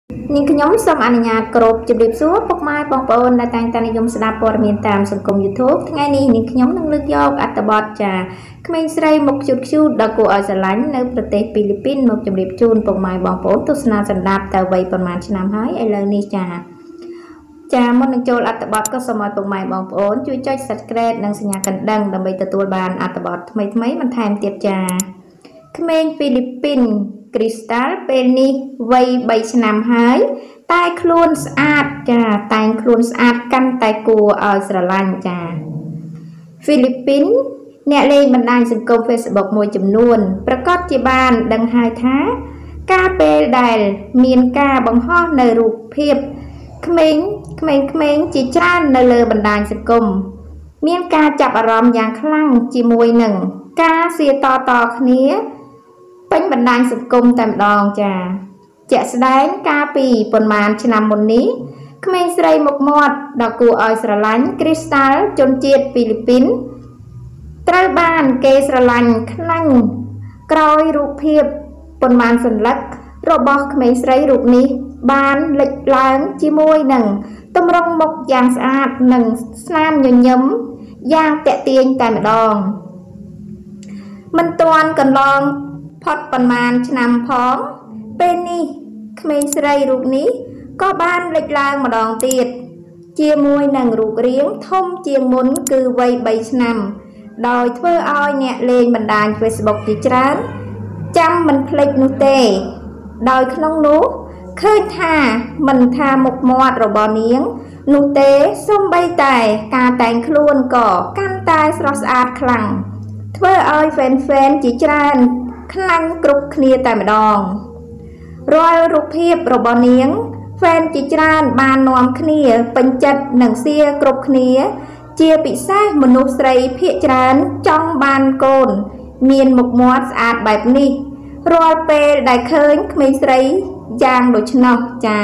នាងខ្ញុំសូមអនុញ្ញាតគោរពជម្រាបសួរពុកម៉ែបងប្អូនដែលតែងតែនិយមស្ដាប់ព័ត៌មានតាមសង្គម YouTube ថ្ងៃនេះនាងខ្ញុំនឹងលើកយកអត្ថបទចាក្មេងស្រីមុខខ្ជូតខ្ជូតដ៏គួរឲ្យស្រឡាញ់នៅប្រទេសហ្វីលីពីនមកជម្រាបជូនពុកម៉ែបងប្អូនទស្សនាសន្តាប់តែវ័យប្រហែលឆ្នាំហើយឥឡូវនេះចាមុននឹងចូលអត្ថបទក៏សូមឲ្យពុកម៉ែបងប្អូនជួយចុច Subscribe និងសញ្ញាកណ្ដឹងដើម្បីទទួលបានអត្ថបទថ្មីៗបន្ថែមទៀតចាក្មេងហ្វីលីពីនគ្រីស្តាល់ពេលនេះវ័យ3ឆ្នាំហើយតែខ្លួនស្អាតចាតែងខ្លួនស្អាតកាន់តែគួរឲ្យស្រឡាញ់ចាហ្វីលីពីនអ្នកលេងបណ្ដាញសង្គម Facebook មួយចំនួនប្រកាសជាបានដឹងហើយថាការពេលដែលមានការបង្ហោះនៅរូបភាពក្មេងជាច្រើននៅលើបណ្ដាញសង្គមមានការចាប់អារម្មណ៍យ៉ាងខ្លាំងជាមួយនឹងការសៀតគ្នាពេញបណ្ដាញសង្គមតែម្ដងចាជាក់ស្ដែងកាលពីប្រហែលឆ្នាំមុននេះក្មេងស្រីមុខមាត់ដ៏គួរឲ្យស្រឡាញ់គ្រីស្តាល់ជនជាតិហ្វីលីពីនត្រូវបានគេស្រឡាញ់ខ្លាំងក្រោយរូបភាពប្រហែលសន្លឹករបស់ក្មេងស្រីរូបនេះបានលេចឡើងជាមួយនឹងទម្រង់មុខយ៉ាងស្អាតនិងស្នាមញញឹមយ៉ាងទាក់ទាញតែម្ដងមិនទាន់កន្លងផុតប្រហែលឆ្នាំផងពេលនេះក្មេងស្រីរូបនេះក៏បានលេចឡើងម្ដងទៀតជាមួយនឹងរូបរាងធំជាងមុនគឺវ័យ3ឆ្នាំដោយធ្វើឲ្យអ្នកលេងបណ្ដាញ Facebook ជាច្រើនចាំមិនភ្លេចនោះទេដោយក្នុងនោះឃើញថាមិនថាមុខមាត់របស់នាងនោះទេសូម្បីតែការតែងខ្លួនក៏កាន់តែស្រស់ស្អាតខ្លាំងធ្វើឲ្យហ្វេនជាច្រើនខ្លាំងគ្រប់គ្នាតែម្ដងរាល់រូបភាពរបស់នាងហ្វេនជាច្រើនបាននាំគ្នាពេញចិត្តនិងសៀគ្រប់គ្នាជាពិសេសមនុស្សស្រីភាគច្រើនចង់បានកូនមានមុខមាត់ស្អាតបែបនេះរាល់ពេលដែលឃើញក្មេងស្រីយ៉ាងដូច្នោះចា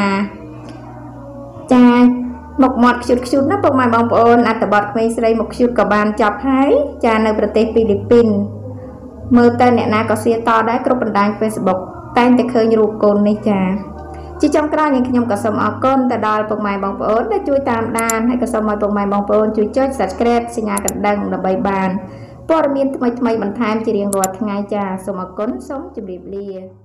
មុខមាត់ខ្ជូតខ្ជូតណាពុកម៉ែបងប្អូនអត្ថបទក្មេងស្រីមុខខ្ជូតក៏បានចប់ហើយចានៅប្រទេសហ្វីលីពីនមើលទៅអ្នកណាក៏សៀតដែរគ្រប់បណ្ដាញ Facebook តែងតែឃើញរូបកូននេះចាជាចុងក្រោយនេះខ្ញុំក៏សូមអរគុណទៅដល់ពុកម៉ែបងប្អូនដែលជួយតាមដានហើយក៏សូមឲ្យពុកម៉ែបងប្អូនជួយចុច Subscribe សញ្ញាកណ្ដឹងដើម្បីបានព័ត៌មានថ្មីបន្ថែមជារៀងរាល់ថ្ងៃចាសូមអរគុណសូមជម្រាបលា